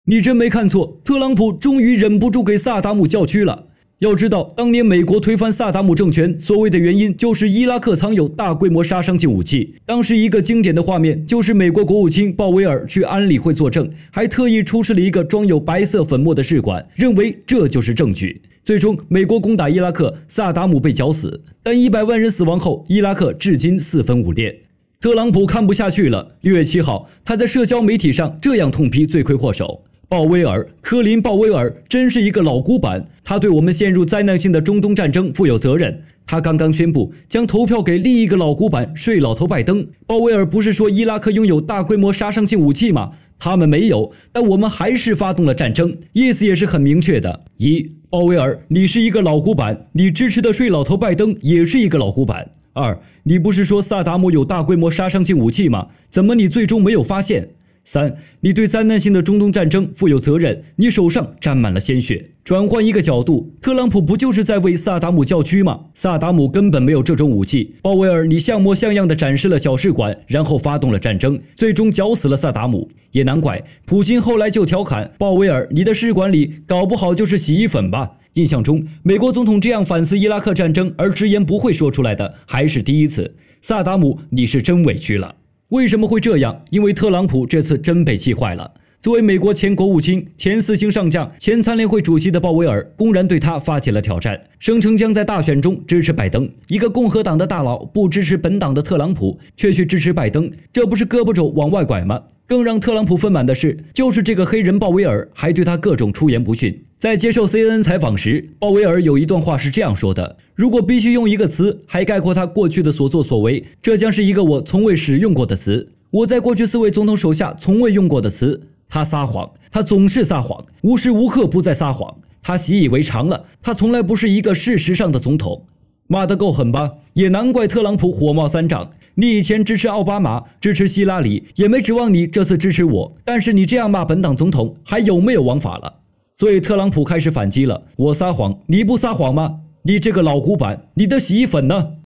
你真没看错，特朗普终于忍不住给萨达姆叫屈了。要知道，当年美国推翻萨达姆政权，所谓的原因就是伊拉克藏有大规模杀伤性武器。当时一个经典的画面就是美国国务卿鲍威尔去安理会作证，还特意出示了一个装有白色粉末的试管，认为这就是证据。最终，美国攻打伊拉克，萨达姆被绞死，但100万人死亡后，伊拉克至今4分5裂。特朗普看不下去了，6月7号，他在社交媒体上这样痛批罪魁祸首。鲍威尔，科林·鲍威尔真是一个老古板，他对我们陷入灾难性的中东战争负有责任。他刚刚宣布将投票给另一个老古板睡老头拜登。鲍威尔不是说伊拉克拥有大规模杀伤性武器吗？他们没有，但我们还是发动了战争，意思也是很明确的。鲍威尔，你是一个老古板，你支持的睡老头拜登也是一个老古板。2，你不是说萨达姆有大规模杀伤性武器吗？怎么你最终没有发现？3，你对灾难性的中东战争负有责任，你手上沾满了鲜血。转换一个角度，特朗普不就是在为萨达姆叫屈吗？萨达姆根本没有这种武器。鲍威尔，你像模像样地展示了小试管，然后发动了战争，最终绞死了萨达姆。也难怪普京后来就调侃鲍威尔，你的试管里搞不好就是洗衣粉吧。印象中，美国总统这样反思伊拉克战争而直言不讳说出来的还是第一次。萨达姆，你是真委屈了。为什么会这样？因为特朗普这次真被气坏了。作为美国前国务卿、前4星上将、前参联会主席的鲍威尔，公然对他发起了挑战，声称将在大选中支持拜登。一个共和党的大佬不支持本党的特朗普，却去支持拜登，这不是胳膊肘往外拐吗？更让特朗普愤满的是，就是这个黑人鲍威尔还对他各种出言不逊。在接受 CNN 采访时，鲍威尔有一段话是这样说的：如果必须用一个词还概括他过去的所作所为，这将是一个我从未使用过的词，我在过去4位总统手下从未用过的词。他撒谎，他总是撒谎，无时无刻不在撒谎，他习以为常了，他从来不是一个事实上的总统。骂得够狠吧？也难怪特朗普火冒三丈。你以前支持奥巴马，支持希拉里，也没指望你这次支持我，但是你这样骂本党总统，还有没有王法了？所以特朗普开始反击了，我撒谎，你不撒谎吗？你这个老古板，你的洗衣粉呢？